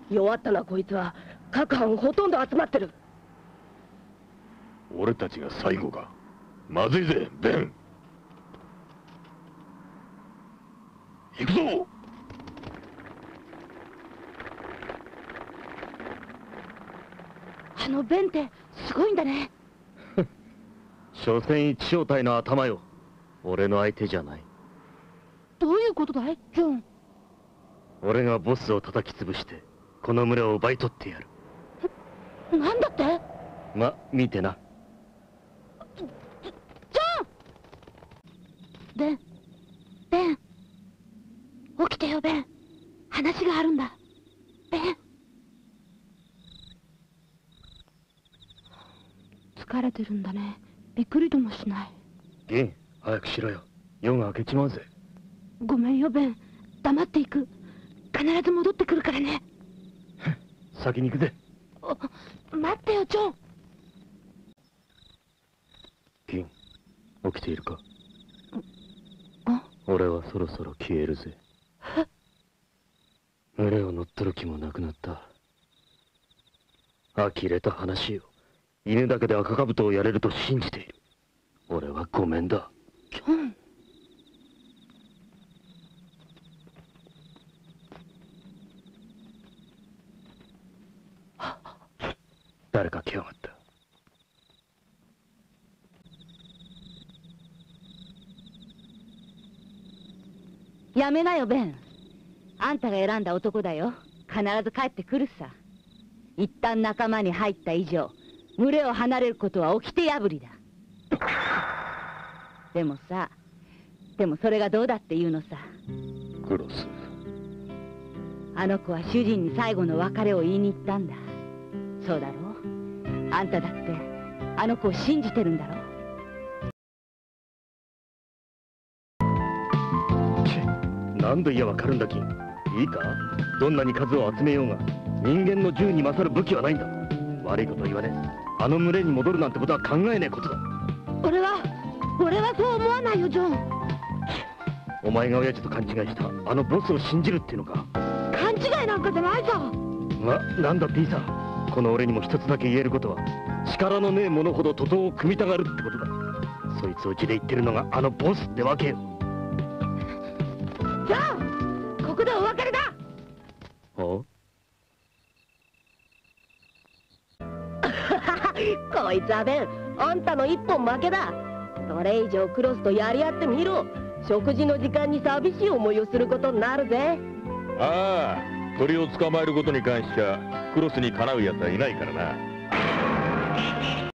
弱ったなこいつは。各班ほとんど集まってる。 俺たちが最後か。まずいぜベン。行くぞ。 あのベンってすごいんだね。 所詮一小隊の頭よ。俺の相手じゃない。 どういうことだいジョン。 俺がボスを叩き潰してこの村を奪い取ってやる。 なんだって。 ま、見てな。 ジョン。ベン起きてよベン。話があるんだベン。疲れてるんだね。びっくりともしない。 ギン、早くしろよ。夜が明けちまうぜ。 ごめんよベン。黙っていく。必ず戻ってくるからね。 先に行くぜ。 待ってよジョン。 ギン、起きているか。俺はそろそろ消えるぜ。群れを乗っ取る気もなくなった。呆れた話よ。犬だけで赤兜をやれると信じている。俺はごめんだ。 ジョン。 誰か来やがった。 やめなよベン。あんたが選んだ男だよ。必ず帰ってくるさ。一旦仲間に入った以上群れを離れることは掟破りだ。でもそれがどうだっていうのさ。 クロス。 あの子は主人に最後の別れを言いに行ったんだ。そうだろう。あんただってあの子を信じてるんだろ。 何度言えばわかるんだ、キン。いいか、どんなに数を集めようが人間の銃に勝る武器はないんだ。悪いこと言わねえ。あの群れに戻るなんてことは考えねえことだ。 俺はそう思わないよジョン。 お前が親父と勘違いしたあのボスを信じるっていうのか。 勘違いなんかじゃないさ。 ま、なんだっていいさ。この俺にも一つだけ言えることは、力のねえ者ほど徒党を組みたがるってことだ。そいつを地で言ってるのがあのボスってわけよ。 じゃあここでお別れだ。 おこいつはベン、あんたの一本負けだ。それ以上クロスとやり合ってみろ。食事の時間に寂しい思いをすることになるぜ。 ああ、鳥を捕まえることに関しちゃクロスにかなうやつはいないからな。